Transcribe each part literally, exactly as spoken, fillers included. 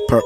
perk,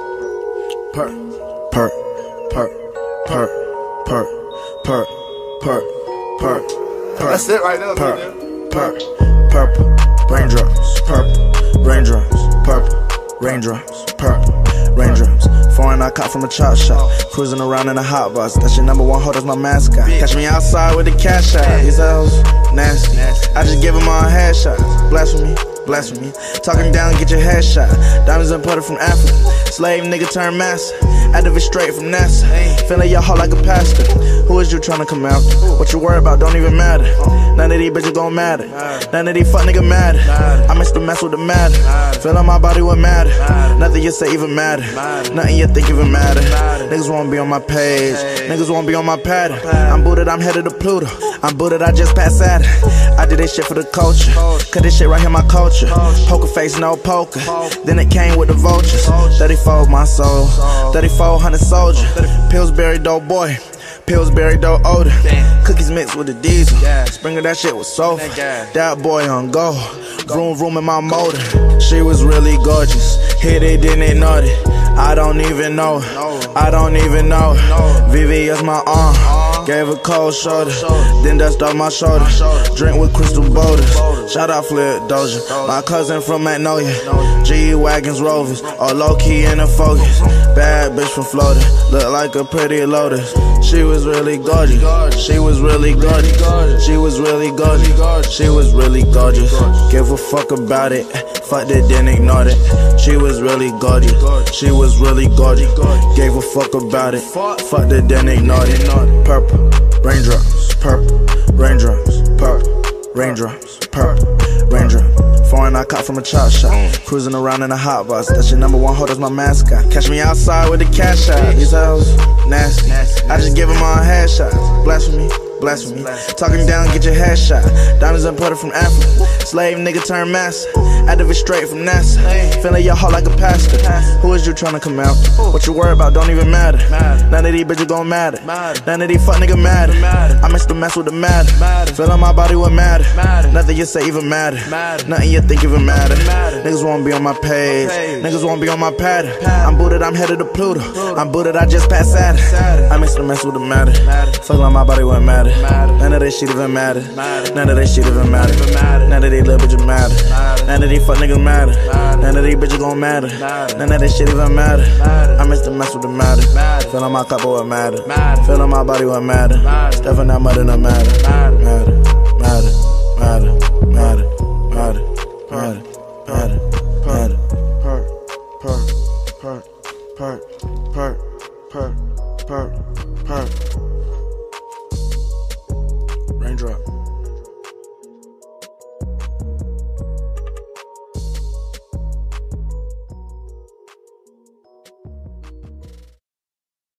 perk, perk, perk, perk, perk, perk, perk, perk, perk. That's it right there. Perk, perk, purple, raindrops, purple, raindrops, purple, raindrops, purple, raindrops. Foreign I caught from a chop shop, cruising around in a hot box. That's your number one hoe, that's my mascot. Catch me outside with the cash out. These hoes nasty. I just give them all headshots. Blasphemy, blasphemy. Talking down, get your head shot. Diamonds imported from Africa. Slave nigga turn master. Activate straight from NASA. Feeling your heart like a pastor. Who is you tryna come after? What you worry about don't even matter. None of these bitches gon' matter. None of these fuck nigga matter. I miss the mess with the matter. Feeling my body what matter. Nothing you say even matter. Nothing you think even matter. Niggas won't be on my page. Niggas won't be on my pattern. I'm booted, I'm headed to Pluto. I'm booted, I just passed Saturn. I did this shit for the culture. Cut this shit right here, my culture. Poker face, no poker. Then it came with the vultures. thirty-four my soul. thirty-four hundred soldier. Pillsbury dope boy. Pillsbury dope odor. Cookies mixed with the diesel. Sprinkle that shit with sulfur. That boy on go. Vroom vroom in my motor. She was really gorgeous. Hit it, didn't ignore it. I don't even know her. I don't even know her. Vivi is my arm. Gave her cold shoulder. Then dust off my shoulder. Drink with crystal boulders. Shout out Flip Doja. My cousin from Magnolia. G-Wagons, Rovers. All low-key in the focus. Bad bitch from Florida. Look like a pretty lotus. She was really gorgeous. She was really gorgeous. She was really gorgeous. She was really gorgeous. Give a fuck about it. Fucked it, then ignored it. She was really gorgeous. She was really gorgeous. Gave a fuck about it. Fucked it, then ignored it. Purple, raindrops, purple, raindrops, purple, raindrops, purple, raindrops. Foreign I caught from a chop shop. Cruising around in a hot box. That's your number one hoe, that's my mascot. Catch me outside with the cash out. These hoes nasty. I just give them all headshots. Blasphemy, blasphemy. Talking down, get your head shot. Diamonds imported from Africa. Slave nigga turn master. Activate straight from NASA. Feeling your heart like a pastor. Who is you tryna come after? What you worry about don't even matter. None of these bitches gon' matter. None of these fuck nigga matter. I miss the mess with the matter. Feeling my body what matter. Nothing you say even matter. Nothing you think even matter. Niggas won't be on my page. Niggas won't be on my pattern. I'm booted, I'm headed to Pluto. I'm booted, I just passed Saturn. I miss the mess with the matter. Feeling my body what matter. None of this shit even matter. None of this shit even matter. None of these little bitches matter. None of these fuck niggas matter. None of these bitches gon' matter. None of this shit even matter. I miss the mess with the matter. Feeling my cup what matter. Feeling my body what matter. Stuffing that mud in the matter. Matter, matter, matter, matter, matter, matter, matter, matter. Perk, perk, perk, perk, perk, perk, perk, perk. Raindrop.